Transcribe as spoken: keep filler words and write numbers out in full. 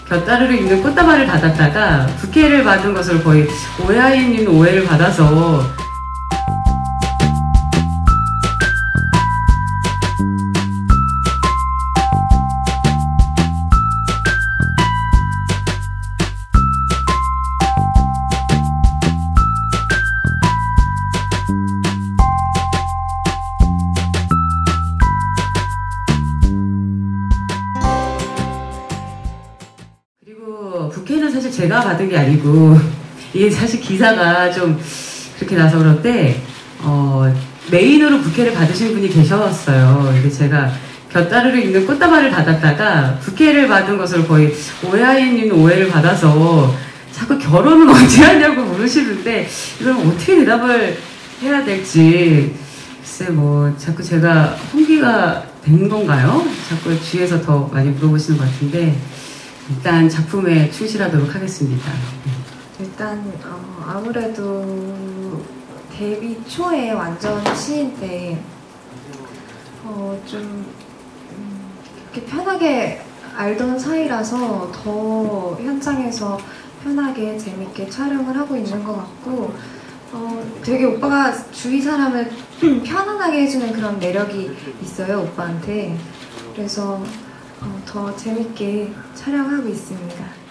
곁다리로 입는 꽃다발을 받았다가 부케를 받은 것으로 거의 오해하인 오해를 받아서 부케는 사실 제가 받은 게 아니고 이게 사실 기사가 좀 그렇게 나서 그런데 어, 메인으로 부케를 받으신 분이 계셨어요. 근데 제가 곁다리로 입는 꽃다발을 받았다가 부케를 받은 것으로 거의 오해하인 오해를 받아서 자꾸 결혼은 언제 하냐고 물으시는데 이걸 어떻게 대답을 해야 될지 글쎄 뭐 자꾸 제가 홍기가 된 건가요? 자꾸 주위에서 더 많이 물어보시는 것 같은데 일단 작품에 충실하도록 하겠습니다. 일단 어, 아무래도 데뷔 초에 완전 시인 때 어, 좀 음, 이렇게 편하게 알던 사이라서 더 현장에서 편하게 재밌게 촬영을 하고 있는 것 같고 어, 되게 오빠가 주위 사람을 편안하게 해주는 그런 매력이 있어요, 오빠한테. 그래서 어, 더 재밌게 촬영하고 있습니다.